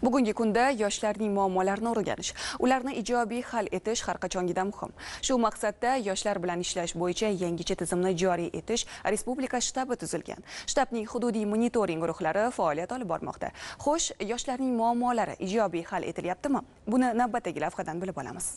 Bugungi kunda yoshlarning muammolarini o'rganish, ularni ijobiy hal etish har qachongidan muhim. Shu maqsadda yoshlar bilan ishlash bo'yicha yangicha tizimni joriy etish respublika shtabi tuzilgan. Shtabning hududiy monitoring guruhlari faoliyat olib bormoqda. Xo'sh, yoshlarning muammolari ijobiy hal etilyaptimi? Buni navbatdagi lavhadan bilib olamiz.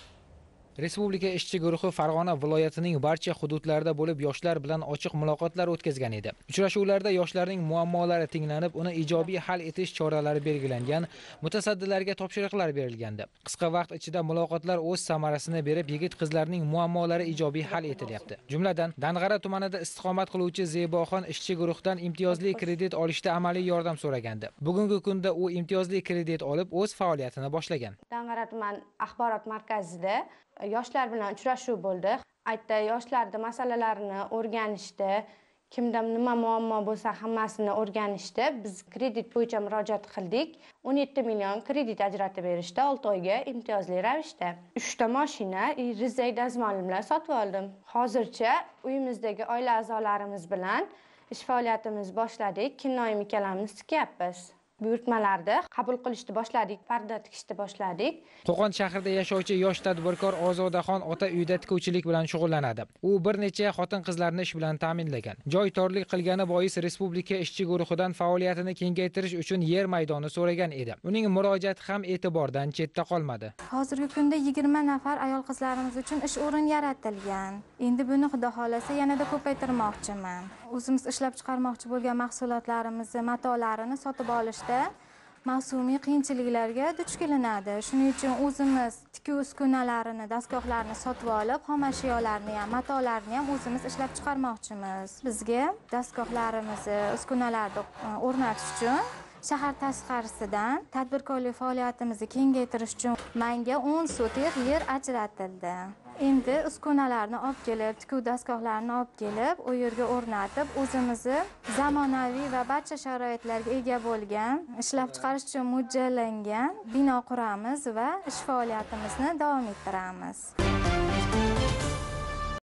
Respublika ishchi guruhi Farg'ona viloyatining barcha hududlarida bo'lib yoshlar bilan ochiq muloqotlar o'tkazgan edi. Uchrashuvlarda yoshlarning muammolari tinglanib, uni ijobiy hal etish choralari belgilangan, mutasaddilarga topshiriqlar berilgandi. Qisqa vaqt ichida muloqotlar o'z samarasini berib, yigit-qizlarning muammolari ijobiy hal etilyapti. Jumladan, Dang'ara tumanida istiqomat qiluvchi Zeboxon ishchi guruhdan imtiyozli kredit olishda amaliy yordam so'ragandi. Bugungi kunda u imtiyozli kredit olib, o'z faoliyatini boshlagan. Dang'ara tuman axborot markazida yoshlar bilan uchrashuv bo'ldi. Aytda yoshlarning masalalarini o'rganishdi, kimda nima muammo bo'lsa hammasini o'rganishdi. Biz kredit bo'yicha murojaat qildik. 17 million kredit ajratib berishdi 6 oyga imtiyozli ravishda. 3 ta mashina, rezak dazmol bilan sotib oldim. Hozircha uyimizdagi oila a'zolarimiz bilan ish faoliyatimizni boshladik. Kinoyim ikkalamiz tikyapmiz. Buyurtmalarda qabul qilishni boshladik, parda tikishni boshladik. Qo'qon shahrida yashovchi yosh tadbirkor Ozodaxon ota uyda tikuvchilik bilan shug'ullanadi. U bir necha xotin-qizlarni ish bilan ta'minlagan. Joy torlik qilgani bois respublika ishchi guruhidan faoliyatini kengaytirish uchun yer maydoni so'ragan edi. Uning murojaati ham e'tibordan chetda qolmadi. Hozirgi kunda 20 nafar ayol qizlarimiz uchun ish o'rin yaratilgan. Endi buni xudo xolasa yanada ko'paytirmoqchiman. O'zimiz ishlab chiqarmoqchi bo'lgan mahsulotlarimizni, matolarini sotib olishda mavsumiy qiyinchiliklarga duch kelinadi. Shuning uchun o'zimiz tikuv uskunalarini, dastgohlarni sotib olib, xom ashyolarni ham, matolarni ham o'zimiz ishlab chiqarmoqchimiz. Bizga dastgohlarimizni, uskunalarni o'rnatish uchun shahar tashqarisidan tadbirkorlik faoliyatimizni kengaytirish uchun menga 10 sotik yer ajratildi. Endi uskunalarni olib kelib, tikuv dastgohlarini olib kelib, u yerga o'rnatib, o'zimizni zamonaviy va barcha sharoitlarga ega bo'lgan, ishlab chiqarish uchun mo'ljallangan bino quramiz va ish faoliyatimizni davom ettiramiz.